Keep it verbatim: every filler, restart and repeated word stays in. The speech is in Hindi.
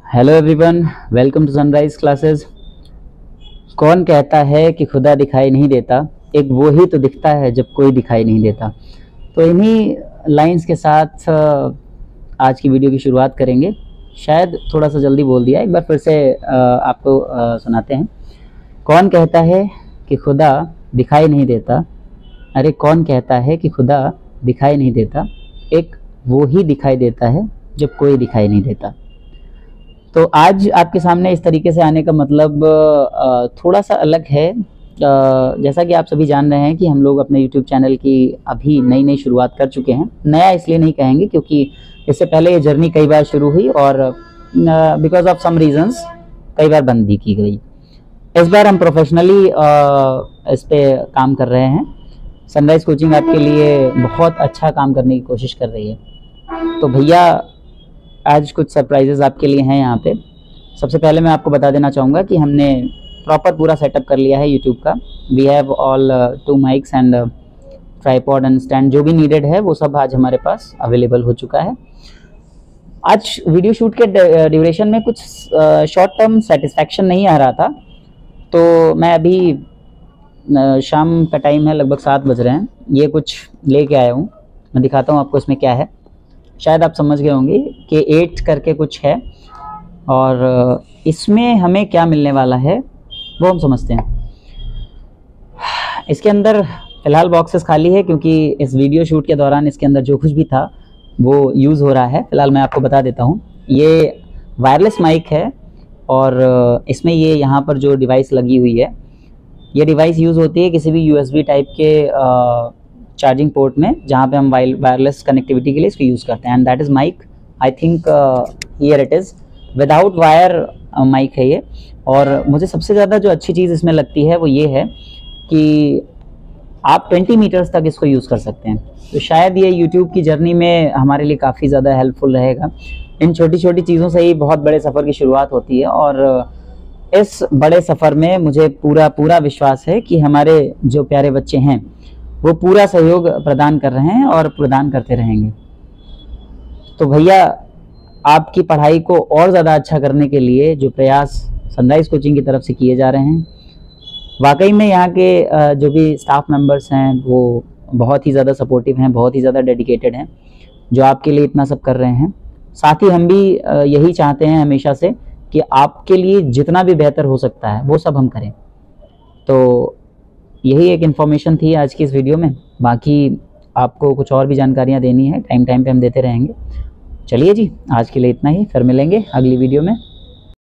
Hello everyone, welcome to Sunrise classes. कौन कहता है कि खुदा दिखाई नहीं देता, एक वो ही तो दिखता है जब कोई दिखाई नहीं देता। तो इन्हीं लाइंस के साथ आज की वीडियो की शुरुआत करेंगे। शायद थोड़ा सा जल्दी बोल दिया, एक बार फिर से आपको सुनाते हैं। कौन कहता है कि खुदा दिखाई नहीं देता, अरे कौन कहता है कि खुदा दिखाई नहीं देता, एक वो ही दिखाई देता है जब कोई दिखाई नहीं देता। तो आज आपके सामने इस तरीके से आने का मतलब थोड़ा सा अलग है। जैसा कि आप सभी जान रहे हैं कि हम लोग अपने यूट्यूब चैनल की अभी नई नई शुरुआत कर चुके हैं। नया इसलिए नहीं कहेंगे क्योंकि इससे पहले ये जर्नी कई बार शुरू हुई और बिकॉज ऑफ सम रीजंस कई बार बंद भी की गई। इस बार हम प्रोफेशनली इस पे काम कर रहे हैं। सनराइज कोचिंग आपके लिए बहुत अच्छा काम करने की कोशिश कर रही है। तो भैया आज कुछ सरप्राइजेस आपके लिए हैं यहाँ पे। सबसे पहले मैं आपको बता देना चाहूँगा कि हमने प्रॉपर पूरा सेटअप कर लिया है यूट्यूब का। We have all two mics and tripod and stand, जो भी नीडेड है वो सब आज हमारे पास अवेलेबल हो चुका है। आज वीडियो शूट के ड्यूरेशन में कुछ शॉर्ट टर्म सेटिस्फैक्शन नहीं आ रहा था, तो मैं अभी uh, शाम का टाइम है, लगभग सात बज रहे हैं, ये कुछ लेके आया हूँ। मैं दिखाता हूँ आपको इसमें क्या है। शायद आप समझ गए होंगे कि एट करके कुछ है और इसमें हमें क्या मिलने वाला है वो हम समझते हैं। इसके अंदर फ़िलहाल बॉक्सेस खाली है क्योंकि इस वीडियो शूट के दौरान इसके अंदर जो कुछ भी था वो यूज़ हो रहा है। फ़िलहाल मैं आपको बता देता हूँ, ये वायरलेस माइक है और इसमें ये यहाँ पर जो डिवाइस लगी हुई है, ये डिवाइस यूज़ होती है किसी भी यूएसबी टाइप के आ, चार्जिंग पोर्ट में, जहाँ पे हम वायरलेस कनेक्टिविटी के लिए इसको यूज़ करते हैं। And that is mic, I think here it is without wire mic है ये। और मुझे सबसे ज़्यादा जो अच्छी चीज़ इसमें लगती है वो ये है कि आप बीस मीटर्स तक इसको यूज़ कर सकते हैं। तो शायद ये यूट्यूब की जर्नी में हमारे लिए काफ़ी ज़्यादा हेल्पफुल रहेगा। इन छोटी छोटी चीज़ों से ही बहुत बड़े सफ़र की शुरुआत होती है और इस बड़े सफ़र में मुझे पूरा पूरा विश्वास है कि हमारे जो प्यारे बच्चे हैं वो पूरा सहयोग प्रदान कर रहे हैं और प्रदान करते रहेंगे। तो भैया आपकी पढ़ाई को और ज़्यादा अच्छा करने के लिए जो प्रयास सनराइज कोचिंग की तरफ से किए जा रहे हैं, वाकई में यहाँ के जो भी स्टाफ मेंबर्स हैं वो बहुत ही ज़्यादा सपोर्टिव हैं, बहुत ही ज़्यादा डेडिकेटेड हैं, जो आपके लिए इतना सब कर रहे हैं। साथ ही हम भी यही चाहते हैं हमेशा से कि आपके लिए जितना भी बेहतर हो सकता है वो सब हम करें। तो यही एक इन्फॉर्मेशन थी आज की इस वीडियो में। बाकी आपको कुछ और भी जानकारियाँ देनी है, टाइम टाइम पे हम देते रहेंगे। चलिए जी, आज के लिए इतना ही, फिर मिलेंगे अगली वीडियो में।